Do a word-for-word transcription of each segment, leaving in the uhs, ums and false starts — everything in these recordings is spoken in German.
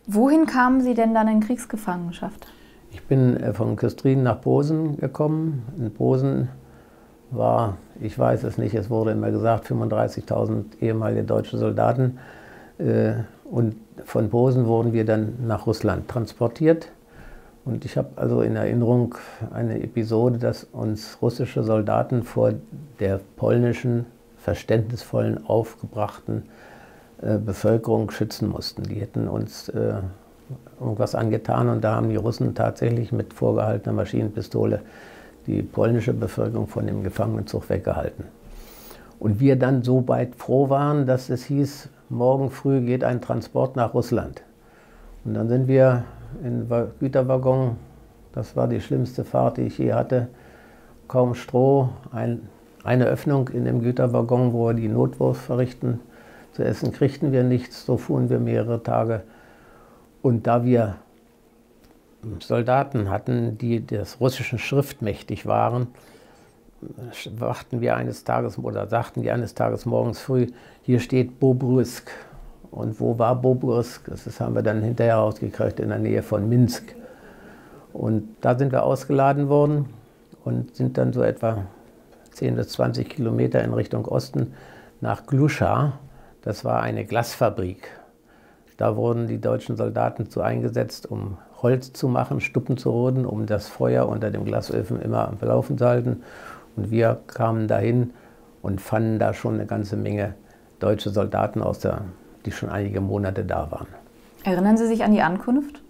Wohin kamen Sie denn dann in Kriegsgefangenschaft? Ich bin von Küstrin nach Posen gekommen. In Posen war, ich weiß es nicht, es wurde immer gesagt, fünfunddreißigtausend ehemalige deutsche Soldaten. Und von Posen wurden wir dann nach Russland transportiert. Und ich habe also in Erinnerung eine Episode, dass uns russische Soldaten vor der polnischen, verständnisvollen, aufgebrachten äh, Bevölkerung schützen mussten. Die hätten uns äh, irgendwas angetan und da haben die Russen tatsächlich mit vorgehaltener Maschinenpistole die polnische Bevölkerung von dem Gefangenenzug weggehalten. Und wir dann so weit froh waren, dass es hieß, morgen früh geht ein Transport nach Russland. Und dann sind wir in Güterwaggon, das war die schlimmste Fahrt, die ich je hatte, kaum Stroh, ein, eine Öffnung in dem Güterwaggon, wo wir die Notwurf verrichten. Zu essen kriegten wir nichts, so fuhren wir mehrere Tage. Und da wir Soldaten hatten, die des russischen Schrift mächtig waren, wachten wir eines Tages oder sagten die eines Tages morgens früh, hier steht Bobruisk. Und wo war Bobruisk? Das haben wir dann hinterher rausgekriegt, in der Nähe von Minsk. Und da sind wir ausgeladen worden und sind dann so etwa zehn bis zwanzig Kilometer in Richtung Osten nach Gluscha. Das war eine Glasfabrik. Da wurden die deutschen Soldaten zu eingesetzt, um Holz zu machen, Stuppen zu roden, um das Feuer unter dem Glasöfen immer am Laufen zu halten. Und wir kamen dahin und fanden da schon eine ganze Menge deutsche Soldaten, aus der, die schon einige Monate da waren. Erinnern Sie sich an die Ankunft?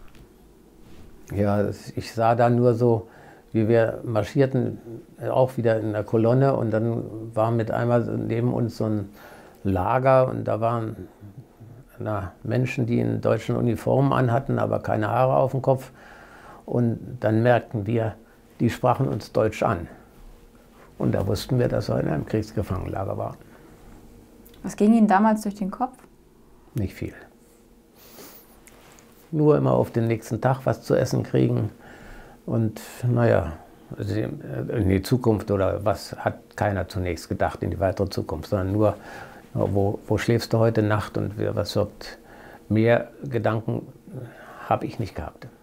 Ja, ich sah da nur so, wie wir marschierten, auch wieder in der Kolonne. Und dann war mit einmal neben uns so ein Lager und da waren na, Menschen, die in deutschen Uniformen anhatten, aber keine Haare auf dem Kopf. Und dann merkten wir, die sprachen uns Deutsch an. Und da wussten wir, dass wir in einem Kriegsgefangenenlager waren. Was ging Ihnen damals durch den Kopf? Nicht viel. Nur immer auf den nächsten Tag was zu essen kriegen. Und naja, in die Zukunft oder was hat keiner zunächst gedacht in die weitere Zukunft, sondern nur, wo, wo schläfst du heute Nacht und was wird, mehr Gedanken habe ich nicht gehabt.